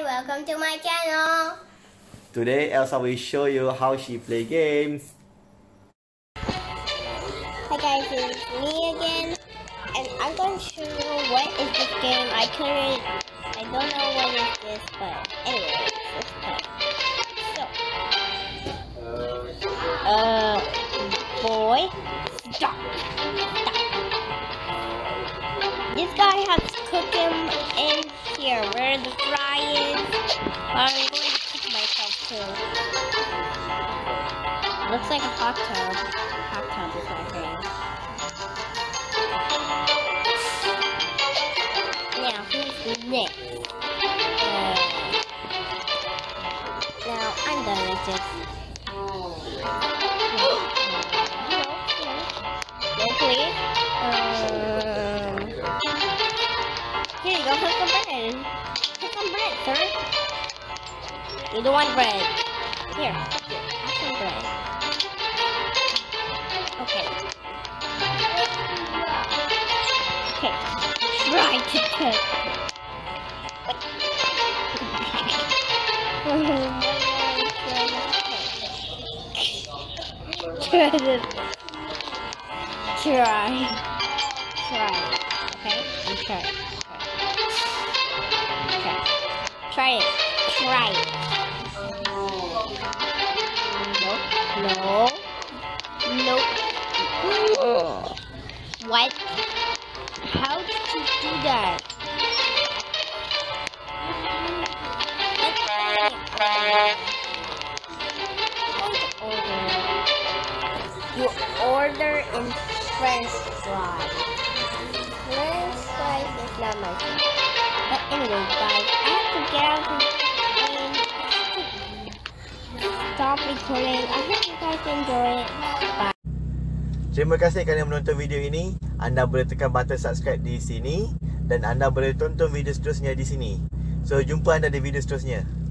welcome to my channel. Today Elsa will show you how she play games. Hi guys, it's me again, and I'm going to show you what is this game. I don't know what is this, but anyway, let's play. So, boy, stop. This guy has to cook him in here, where the fry is. I'm going to cook myself too. Looks like a hot tub. Hot tub is my thing. Now, who's next? Now, I'm done with this. No, please. Here you go, put some bread. Put some bread, sir. You don't want bread. Here, have some bread. Okay. Okay, try to cook. Okay, you try. Try it. Try it. No. Nope. What? How did you do that? You order in French fries. French fries is not my thing. But anyway, guys, I have to get out and stop recording. I hope you guys enjoy it. Bye. Terima kasih kerana menonton video ini. Anda boleh tekan button subscribe di sini dan anda boleh tonton video seterusnya di sini. So, jumpa anda di video seterusnya.